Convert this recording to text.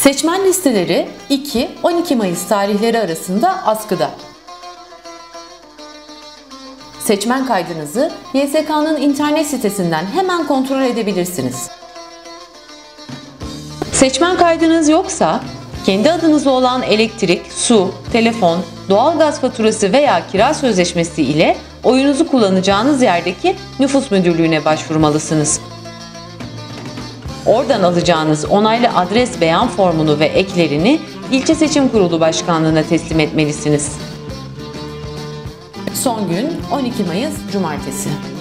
Seçmen listeleri 2-12 Mayıs tarihleri arasında askıda. Seçmen kaydınızı YSK'nın internet sitesinden hemen kontrol edebilirsiniz. Seçmen kaydınız yoksa, kendi adınıza olan elektrik, su, telefon, doğalgaz faturası veya kira sözleşmesi ile oyunuzu kullanacağınız yerdeki nüfus müdürlüğüne başvurmalısınız. Oradan alacağınız onaylı adres beyan formunu ve eklerini İlçe Seçim Kurulu Başkanlığı'na teslim etmelisiniz. Son gün 12 Mayıs Cumartesi.